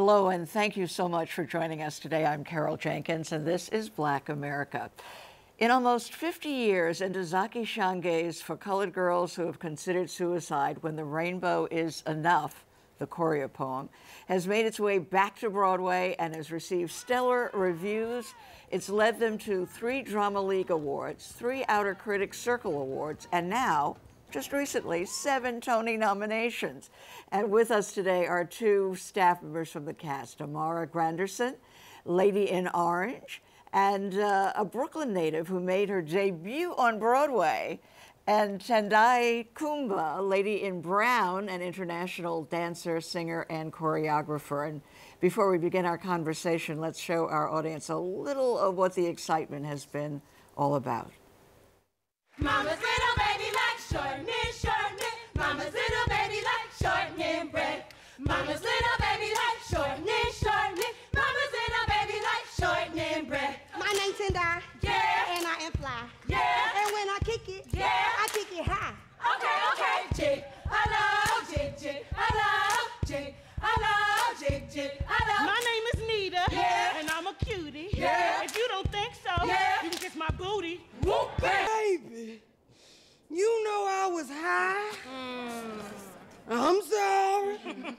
Hello, and thank you so much for joining us today. I'm Carol Jenkins, and this is Black America. In almost 50 years, Ntozake Shange's For Colored Girls Who Have Considered Suicide When the Rainbow Is Enuf, the choreo poem, has made its way back to Broadway and has received stellar reviews. It's led them to 3 Drama League Awards, 3 Outer Critics Circle Awards, and now, just recently, 7 Tony nominations. And with us today are 2 staff members from the cast, Amara Granderson, Lady in Orange, and a Brooklyn native who made her debut on Broadway, and Tendayi Kuumba, Lady in Brown, an international dancer, singer, and choreographer. And before we begin our conversation, let's show our audience a little of what the excitement has been all about. Mama's little baby like shortening. Mama's little baby like shortening bread. Mama's little baby like shortening. Mama's little baby like shortening bread. My name's Tendayi. Yeah. And I am fly. Yeah. And when I kick it, Yeah. I kick it high. Okay. Jig, I love jig. I love jig. I love jig. I love. My name is Nita. Yeah. And I'm a cutie. Yeah. If you don't think so, Yeah. you can kiss my booty. Whoop, Baby, you know I was high. I'm sorry.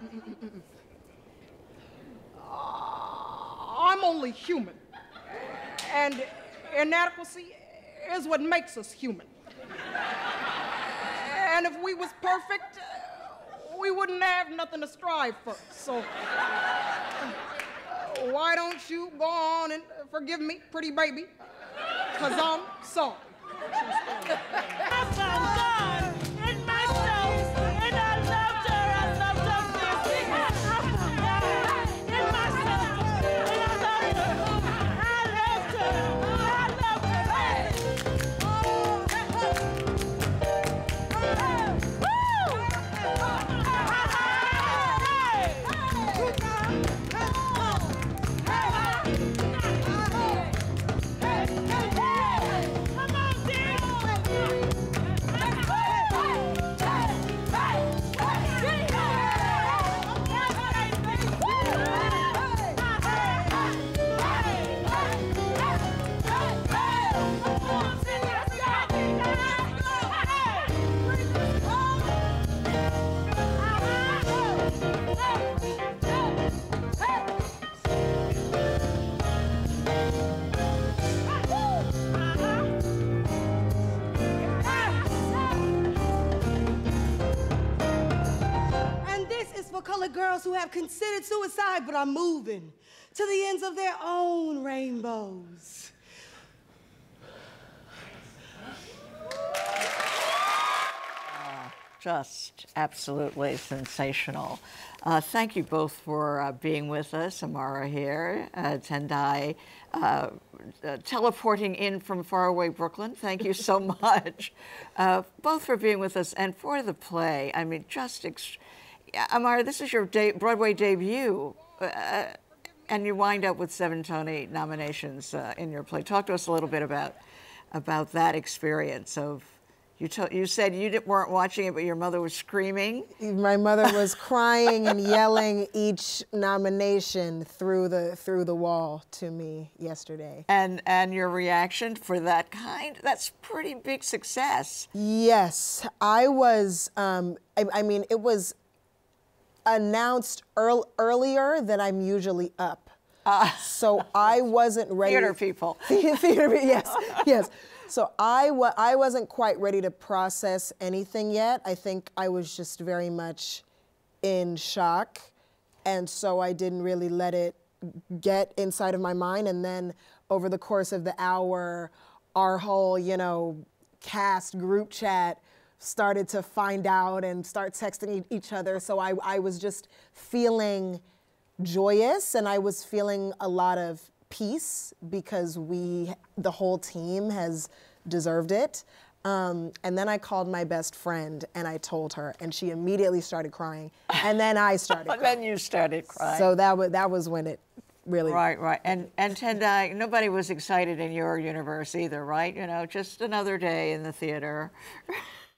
I'm only human. And inadequacy is what makes us human. And if we was perfect, we wouldn't have nothing to strive for. So why don't you go on and forgive me, pretty baby, 'cause I'm sorry. I found God in myself, and I loved her. I loved her fiercely. I found God in myself, and I loved her. I loved her. Come on, Dick. And this is for colored girls who have considered suicide but are moving to the ends of their own rainbows. Just absolutely sensational. Thank you both for being with us. Amara here, Tendayi, teleporting in from faraway Brooklyn. Thank you so much, both for being with us and for the play. I mean, Amara, this is your Broadway debut, and you wind up with 7 Tony nominations in your play. Talk to us a little bit about that experience of. You said you weren't watching it, but your mother was screaming. My mother was crying and yelling each nomination through the wall to me yesterday. And your reaction for that's pretty big success. Yes, I was, I mean, it was announced earlier than I'm usually up. So I wasn't ready. Theater people. Theater, yes. So I wasn't quite ready to process anything yet. I think I was just very much in shock. And so I didn't really let it get inside of my mind. And then over the course of the hour, our whole, cast group chat started to find out and start texting each other. So I was just feeling joyous, and I was feeling a lot of peace because the whole team has deserved it. And then I called my best friend and I told her, and she immediately started crying. And then I started crying. Then you started crying. So that was when it really. Right. And Tendayi, nobody was excited in your universe either, right? Just another day in the theater.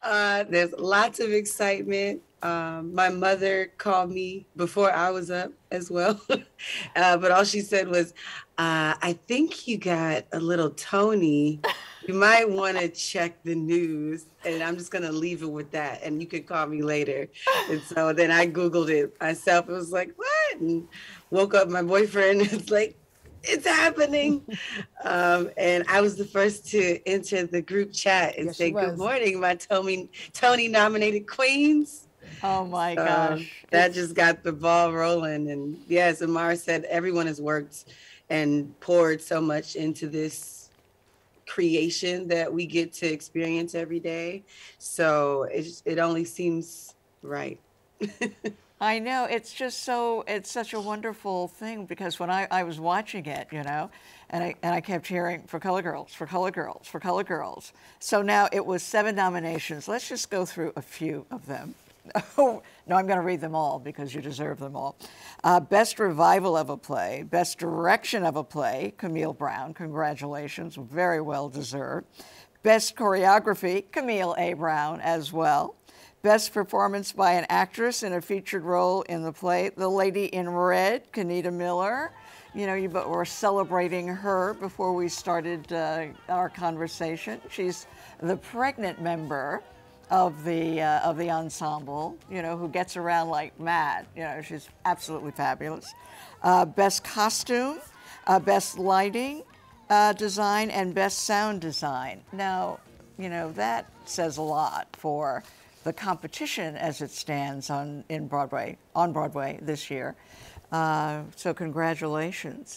There's lots of excitement. My mother called me before I was up as well. But all she said was, I think you got a little Tony. You might want to check the news. And I'm just going to leave it with that. And you could call me later. And so then I Googled it myself. It was like, what? And woke up my boyfriend. It's like, it's happening. And I was the first to enter the group chat and Yes, say, she good was. morning, my Tony nominated queens. Oh my gosh. That just got the ball rolling. And yes, Amara said everyone has worked and poured so much into this creation that we get to experience every day. So it only seems right. I know, it's just so, it's such a wonderful thing because when I was watching it, you know, and I kept hearing for Color Girls, for Color Girls, for Color Girls. So now it was 7 nominations. Let's just go through a few of them. Oh, no, I'm going to read them all because you deserve them all. Best Revival of a Play, Best Direction of a Play, Camille Brown, congratulations, very well deserved. Best Choreography, Camile A. Brown as well. Best Performance by an Actress in a Featured Role in the Play, The Lady in Red, Kenita Miller. You know, you were celebrating her before we started our conversation. She's the pregnant member of the ensemble, you know, who gets around like mad. You know, she's absolutely fabulous. Best Costume, Best Lighting Design, and Best Sound Design. Now, you know, that says a lot for the competition as it stands on Broadway this year. So congratulations.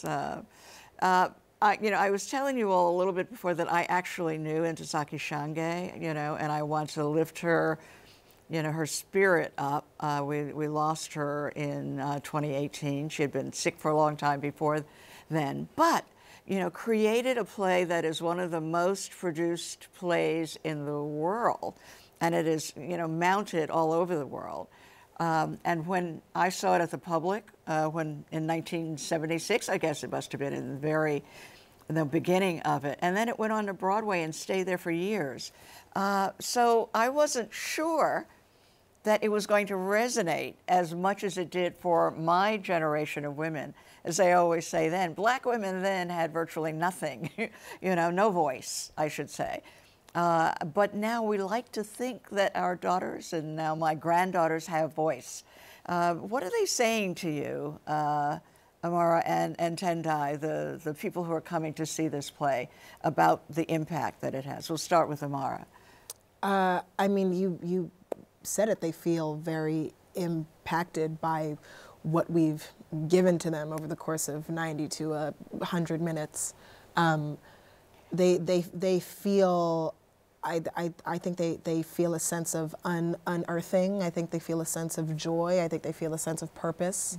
I was telling you all a little bit before that I actually knew Ntozake Shange, you know, and I want to lift her, you know, her spirit up. We lost her in 2018. She had been sick for a long time before then, but you know, created a play that is one of the most produced plays in the world. And it is, you know, mounted all over the world. And when I saw it at the Public, when in 1976, I guess it must have been in the beginning of it, and then it went on to Broadway and stayed there for years. So I wasn't sure that it was going to resonate as much as it did for my generation of women. As they always say then, Black women then had virtually nothing, you know, no voice, I should say. But now we like to think that our daughters and now my granddaughters have voice. What are they saying to you, Amara and Tendayi, the people who are coming to see this play, about the impact that it has? We'll start with Amara. I mean, you said it, they feel very impacted by what we've given to them over the course of 90 to 100 minutes. They feel, I think they feel a sense of unearthing. I think they feel a sense of joy. I think they feel a sense of purpose,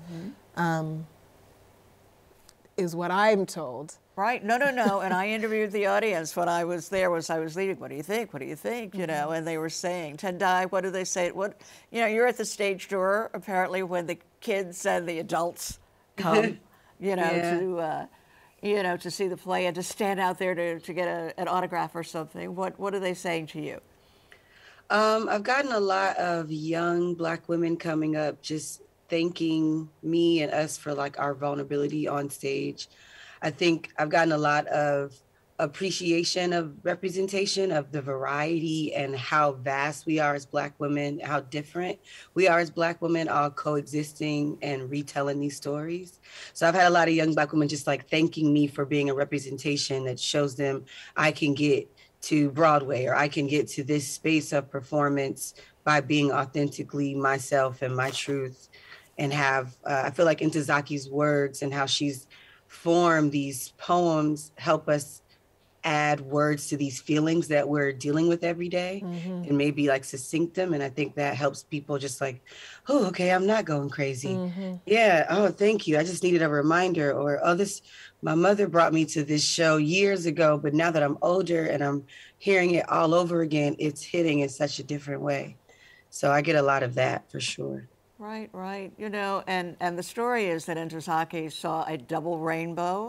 is what I'm told. Right, no, and I interviewed the audience when I was there, I was leaving, what do you think, you know, and they were saying, Tendayi, what do they say, what, you know, you're at the stage door, apparently, when the kids and the adults come, you know, to see the play and to stand out there to get an autograph or something. What are they saying to you? I've gotten a lot of young Black women coming up just thanking me and us for like our vulnerability on stage. I think I've gotten a lot of appreciation of representation of the variety and how vast we are as Black women, how different we are as Black women, all coexisting and retelling these stories. So I've had a lot of young Black women just like thanking me for being a representation that shows them I can get to Broadway or I can get to this space of performance by being authentically myself and my truth, and have, I feel like Ntozake's words and how she's formed these poems help us add words to these feelings that we're dealing with every day and maybe like succinct them. And I think that helps people just like, oh, okay, I'm not going crazy. Yeah, oh, thank you. I just needed a reminder. Or, oh, my mother brought me to this show years ago, but now that I'm older and I'm hearing it all over again, it's hitting in such a different way. So I get a lot of that for sure. Right. You know, and the story is that Ntozake saw a double rainbow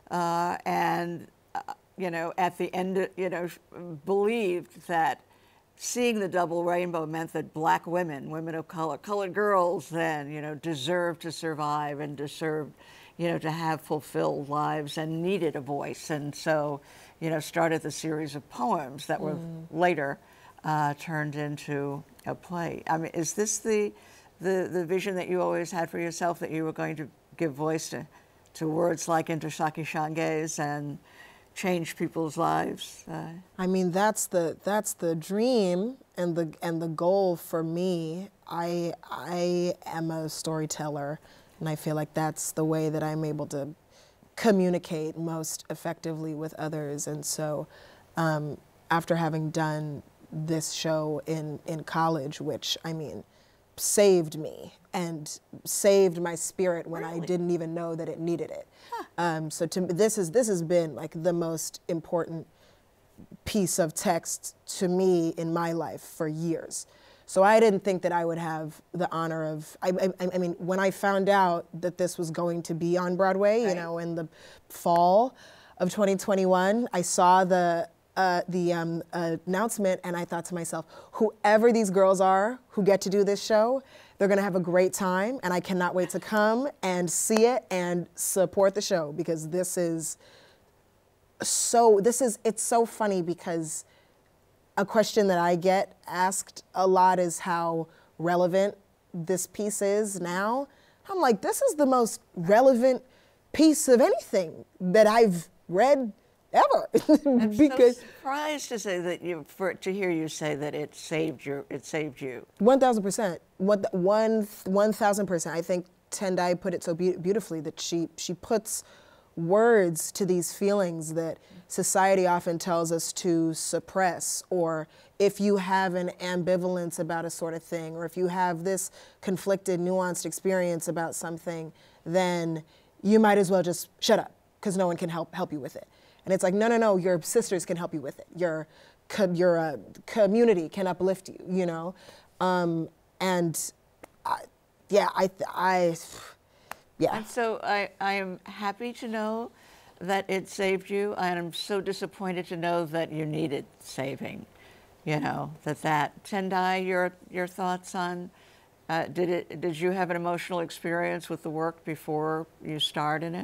and, you know, at the end, you know, believed that seeing the double rainbow meant that black women, women of color, colored girls then, deserved to survive and deserved, to have fulfilled lives and needed a voice. And so, started the series of poems that were later turned into a play. I mean, is this the vision that you always had for yourself, that you were going to give voice to words like Ntozake Shange's and change people's lives? I mean, that's the dream and the goal for me. I am a storyteller, and I feel like that's the way that I'm able to communicate most effectively with others. And so, after having done this show in college, which, I mean, saved me and saved my spirit when I didn't even know that it needed it. So this has been like the most important piece of text to me in my life for years. So I didn't think that I would have the honor of, I mean, when I found out that this was going to be on Broadway, in the fall of 2021, I saw the announcement, and I thought to myself, whoever these girls are who get to do this show, they're gonna have a great time, and I cannot wait to come and see it and support the show, because it's so funny, because a question that I get asked a lot is how relevant this piece is now. I'm like, this is the most relevant piece of anything that I've read ever. I'm because so surprised to say that to hear you say that it saved you. 1,000%. 1,000%. I think Tendayi put it so beautifully, that she puts words to these feelings that society often tells us to suppress, or if you have an ambivalence about a sort of thing, or if you have this conflicted, nuanced experience about something, then you might as well just shut up, because no one can help you with it. And it's like, no, your sisters can help you with it. Your community can uplift you, And yeah. And so I am happy to know that it saved you, and I'm so disappointed to know that you needed saving. That Tendayi, your thoughts on, did you have an emotional experience with the work before you starred in it?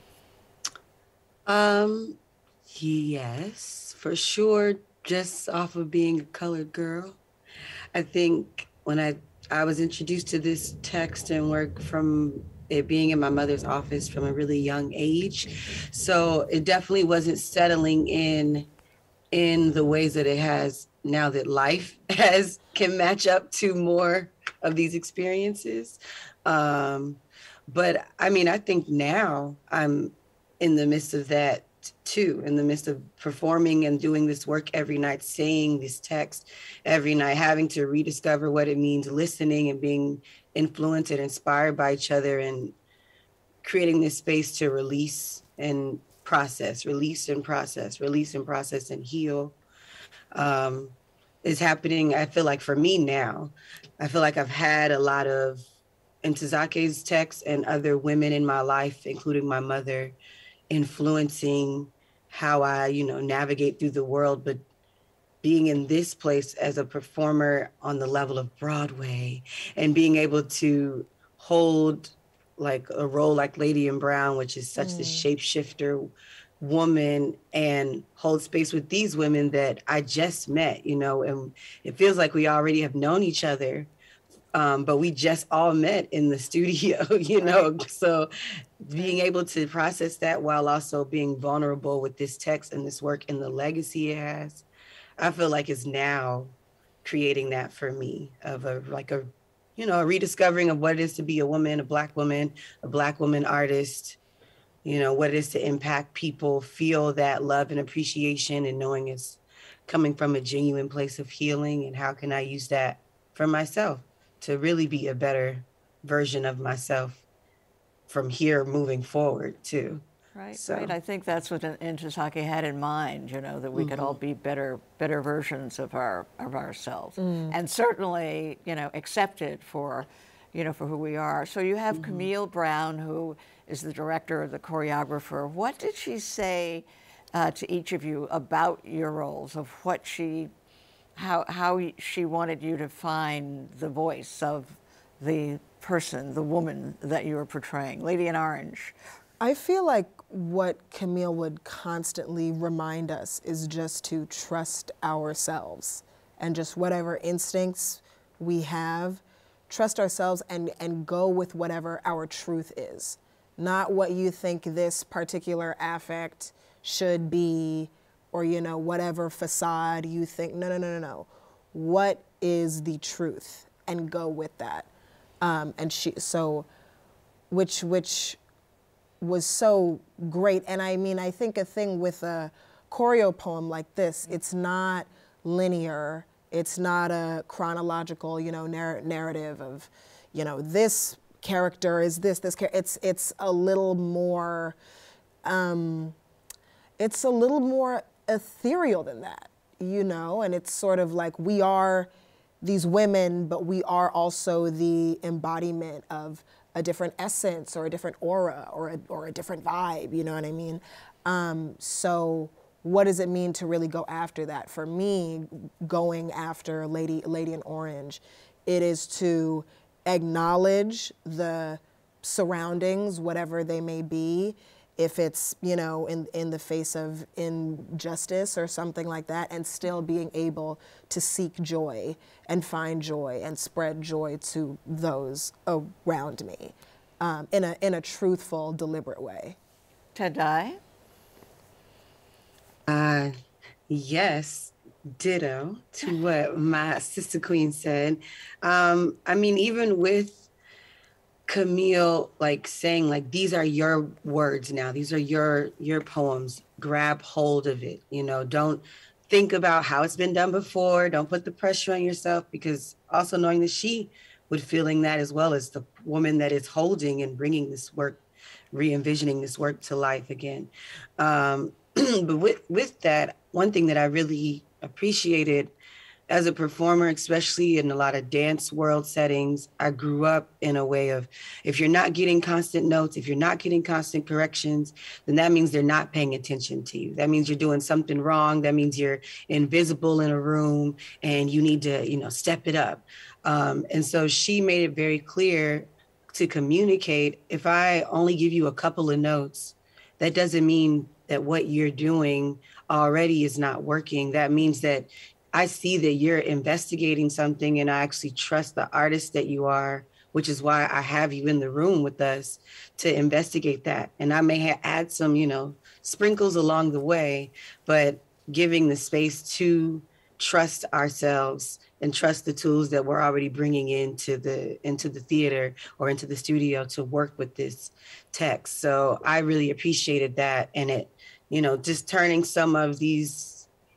Yes, for sure. Just off of being a colored girl. I think when I was introduced to this text and work from it being in my mother's office from a really young age. So it definitely wasn't settling in the ways that it has now that life can match up to more of these experiences. But I mean, I think now I'm in the midst of that too, in the midst of performing and doing this work every night, saying this text every night, having to rediscover what it means, listening and being influenced and inspired by each other, and creating this space to release and process, and heal is happening. I feel like for me now, I feel like I've had a lot of Ntozake's texts and other women in my life, including my mother, influencing how I, navigate through the world. But being in this place as a performer on the level of Broadway and being able to hold like a role like Lady in Brown, which is such the shapeshifter woman, and hold space with these women that I just met, and it feels like we already have known each other. But we just all met in the studio, So being able to process that while also being vulnerable with this text and this work and the legacy it has, I feel like it's now creating that for me of a rediscovering of what it is to be a woman, a Black woman artist, what it is to impact people, feel that love and appreciation, and knowing it's coming from a genuine place of healing, and how can I use that for myself to really be a better version of myself from here moving forward too. Right, right. I think that's what Ntozake had in mind, that we could all be better versions of ourselves, and certainly, accepted for who we are. So you have Camile Brown, who is the director, the choreographer. What did she say to each of you about your roles, of what she how she wanted you to find the voice of the person, the woman that you were portraying, Lady in Orange. I feel like what Camille would constantly remind us is just to trust ourselves and just whatever instincts we have, trust ourselves and go with whatever our truth is. Not what you think this particular affect should be, or, you know, whatever facade you think. No, no, no, no, no. What is the truth? And go with that. Which was so great. And I mean, I think a thing with a choreo poem like this, it's not linear. It's not a chronological, you know, narrative of, you know, this character is this character. It's a little more, ethereal than that, you know, and it's sort of like we are these women, but we are also the embodiment of a different essence or a different aura or a different vibe, you know what I mean? So what does it mean to really go after that? For me, going after Lady in Orange, it is to acknowledge the surroundings, whatever they may be, if it's, you know, in the face of injustice or something like that, and still being able to seek joy and find joy and spread joy to those around me in a truthful, deliberate way. Tendayi? Yes, ditto to what my sister queen said. I mean, even with Camille, like saying like, these are your words now, these are your poems, grab hold of it, you know, don't think about how it's been done before, don't put the pressure on yourself, because also knowing that she would feeling that as well as the woman that is holding and bringing this work, re-envisioning this work to life again. But with that, one thing that I really appreciated as a performer, especially in a lot of dance world settings, I grew up in a way of, if you're not getting constant notes, if you're not getting constant corrections, then that means they're not paying attention to you. That means you're doing something wrong. That means you're invisible in a room and you need to, you know, step it up. And so she made it very clear to communicate, if I only give you a couple of notes, that doesn't mean that what you're doing already is not working. That means that I see that you're investigating something, and I actually trust the artist that you are, which is why I have you in the room with us to investigate that. And I may add some, you know, sprinkles along the way, but giving the space to trust ourselves and trust the tools that we're already bringing into the theater or into the studio to work with this text. So I really appreciated that. And it, you know, just turning some of these,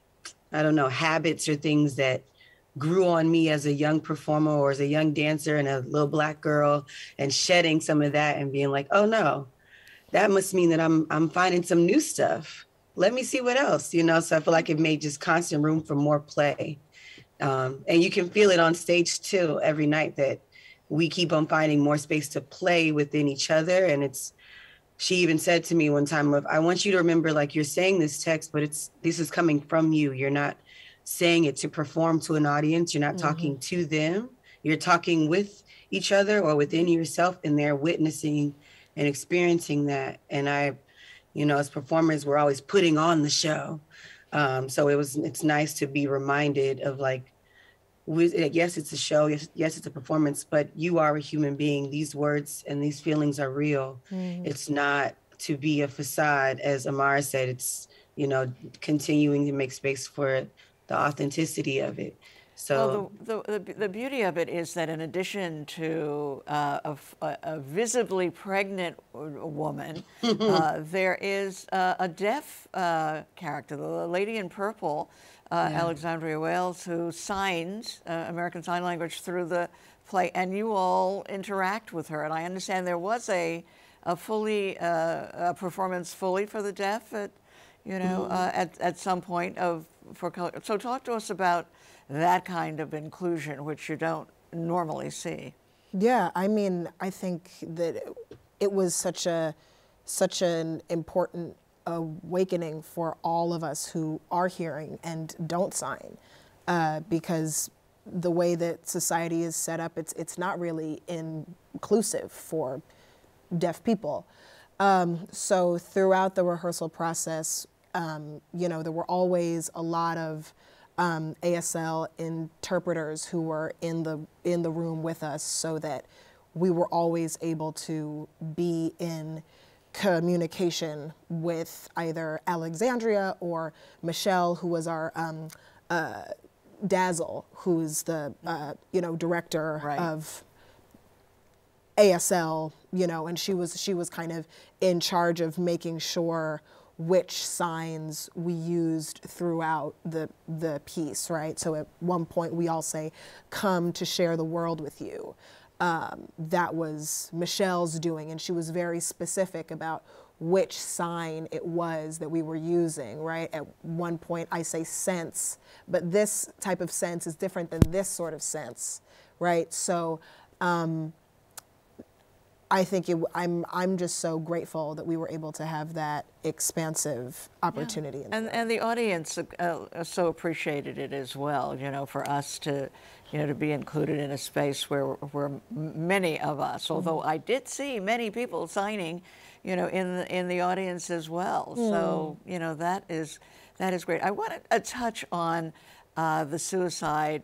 I don't know, habits or things that grew on me as a young performer or as a young dancer and a little Black girl, and shedding some of that and being like, oh no, that must mean that I'm finding some new stuff. Let me see what else, you know? So I feel like it made just constant room for more play. And you can feel it on stage too, every night, that we keep on finding more space to play within each other. And she even said to me one time, I want you to remember, like, you're saying this text, but this is coming from you. You're not saying it to perform to an audience. You're not talking to them. You're talking with each other or within yourself, and they're witnessing and experiencing that. And I, you know, as performers, we're always putting on the show. So it's nice to be reminded of, like, yes, it's a show. Yes, it's a performance, but you are a human being. These words and these feelings are real. It's not to be a facade, as Amara said. It's, you know, continuing to make space for the authenticity of it. So the beauty of it is that in addition to a visibly pregnant woman, there is a deaf character, the lady in purple, Alexandria Wales, who signs American Sign Language through the play, and you all interact with her. And I understand there was a performance fully for the deaf at, you know, at some point for color. So talk to us about that kind of inclusion, which you don't normally see. Yeah, I mean, I think that it was such an important awakening for all of us who are hearing and don't sign. because the way that society is set up, it's not really inclusive for deaf people. So throughout the rehearsal process, you know, there were always a lot of ASL interpreters who were in the room with us, so that we were always able to be in communication with either Alexandria or Michelle, who was our Dazzle, who's the you know, director of ASL, you know, and she was kind of in charge of making sure which signs we used throughout the piece, right? So at one point we all say, "Come to share the world with you." That was Michelle's doing, and she was very specific about which sign it was that we were using, right? At one point I say sense, but this type of sense is different than this sort of sense, right? So I think I'm just so grateful that we were able to have that expansive opportunity. Yeah. And the audience so appreciated it as well, you know, for us to, you know, to be included in a space where many of us, although I did see many people signing, you know, in the audience as well. So, you know, that is great. I want to touch on the suicide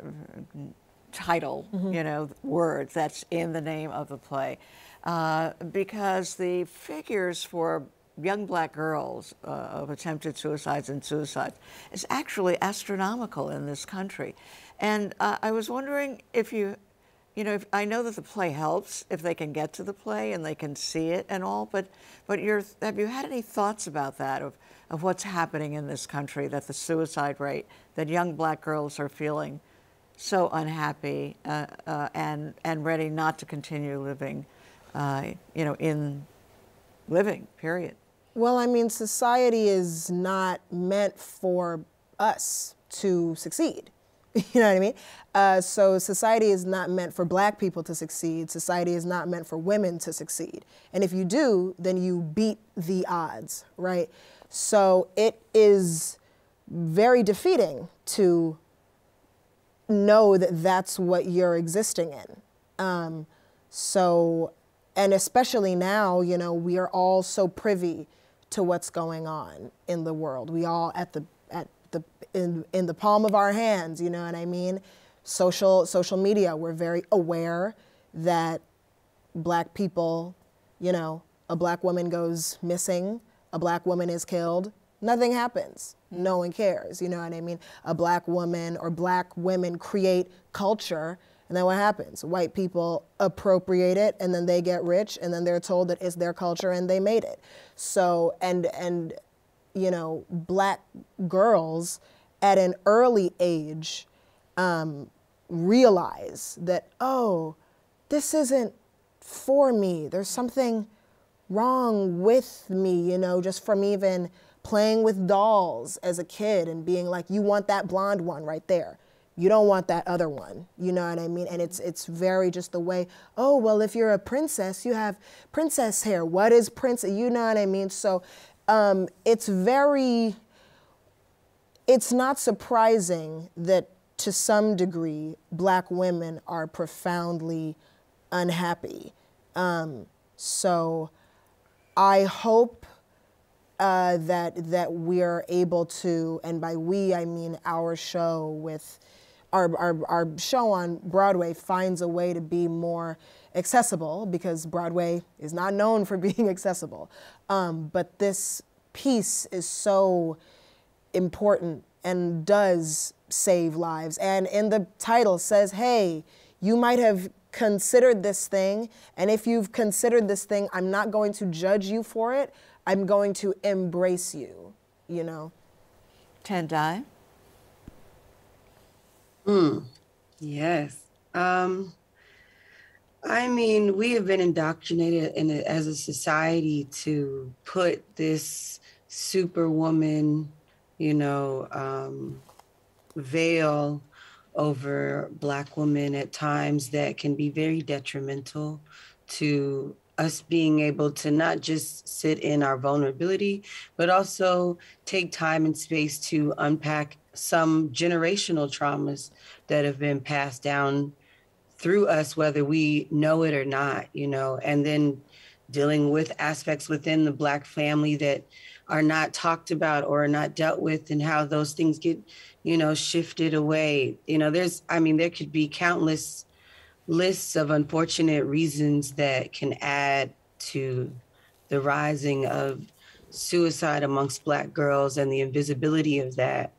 title, you know, words that's in the name of the play, because the figures for young black girls of attempted suicides and suicides is actually astronomical in this country. And I was wondering if you know, I know that the play helps if they can get to the play and they can see it and all, but have you had any thoughts about that, of what's happening in this country, that the suicide rate, that young black girls are feeling so unhappy and ready not to continue living, you know, in living, period? Well, I mean, society is not meant for us to succeed. You know what I mean? So society is not meant for black people to succeed. Society is not meant for women to succeed. And if you do, then you beat the odds, right? So it is very defeating to know that that's what you're existing in. So, and especially now, you know, we are all so privy to what's going on in the world. We all in the palm of our hands, you know what I mean? Social media, we're very aware that black people, you know, a black woman goes missing, a black woman is killed, nothing happens. No one cares, you know what I mean? A black woman or black women create culture, and then what happens? White people appropriate it, and then they get rich, and then they're told that it's their culture and they made it. So, and you know, black girls at an early age realize that, oh, this isn't for me. There's something wrong with me, you know, just from even playing with dolls as a kid and being like, you want that blonde one right there. You don't want that other one, you know what I mean? And it's very just the way, oh, well, if you're a princess, you have princess hair. What is princess? You know what I mean? So it's not surprising that to some degree, black women are profoundly unhappy. So I hope that we're able to, and by we, I mean our show with, our show on Broadway finds a way to be more accessible, because Broadway is not known for being accessible. But this piece is so important and does save lives. And in the title says, hey, you might have considered this thing, and if you've considered this thing, I'm not going to judge you for it. I'm going to embrace you, you know? Tendayi? Yes. I mean, we have been indoctrinated as a society to put this superwoman, you know, veil over Black women at times that can be very detrimental to us being able to not just sit in our vulnerability, but also take time and space to unpack some generational traumas that have been passed down through us, whether we know it or not, you know, and then dealing with aspects within the Black family that are not talked about or are not dealt with, and how those things get, you know, shifted away. You know, there could be countless lists of unfortunate reasons that can add to the rising of suicide amongst Black girls and the invisibility of that.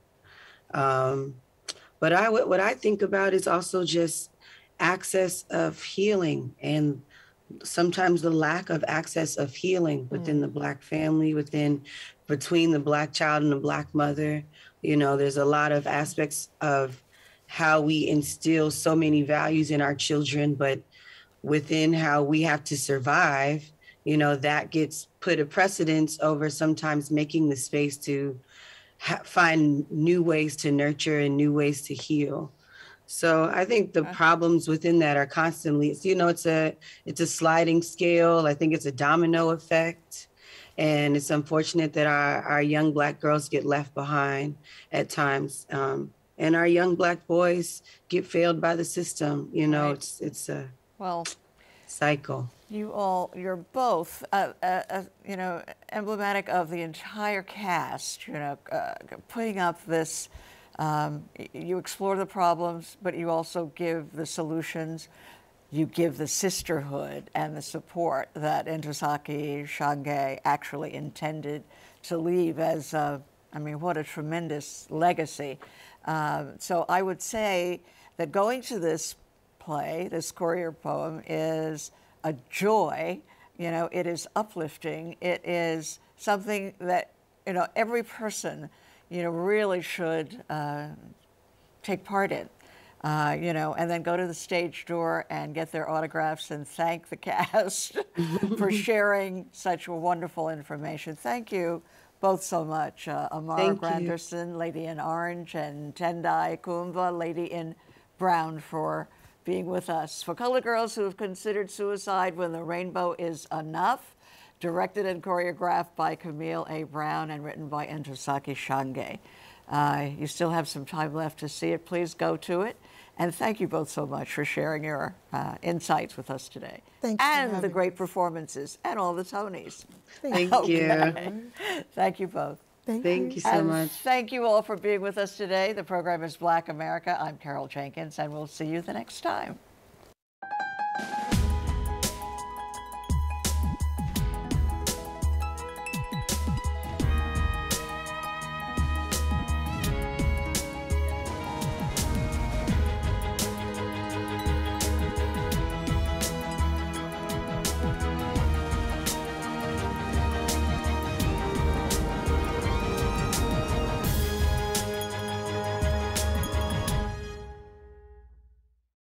But what I think about is also just access of healing, and sometimes the lack of access of healing within the Black family, between the Black child and the Black mother. You know, there's a lot of aspects of how we instill so many values in our children, but within how we have to survive, you know, that gets put a precedence over sometimes making the space to find new ways to nurture and new ways to heal. So I think the problems within that are constantly, you know, it's a sliding scale. I think it's a domino effect. And it's unfortunate that our young Black girls get left behind at times. And our young Black boys get failed by the system. You know, it's a cycle. You're both, you know, emblematic of the entire cast, you know, putting up this, you explore the problems, but you also give the solutions. You give the sisterhood and the support that Ntozake Shange actually intended to leave as, I mean, what a tremendous legacy. So I would say that going to this play, this courier poem, is a joy. You know, it is uplifting. It is something that, you know, every person, you know, really should take part in. You know, and then go to the stage door and get their autographs and thank the cast for sharing such wonderful information. Thank you both so much. Amara Granderson, Lady in Orange, and Tendayi Kuumba, Lady in Brown, for being with us. For colored girls who have considered suicide when the rainbow is enough, directed and choreographed by Camile A. and written by Ntozake Shange. You still have some time left to see it. Please go to it. And thank you both so much for sharing your insights with us today. Thanks and the great performances and all the Tonys. Thank you. Thank you both. Thank you so much. Thank you all for being with us today. The program is Black America. I'm Carol Jenkins, and we'll see you the next time.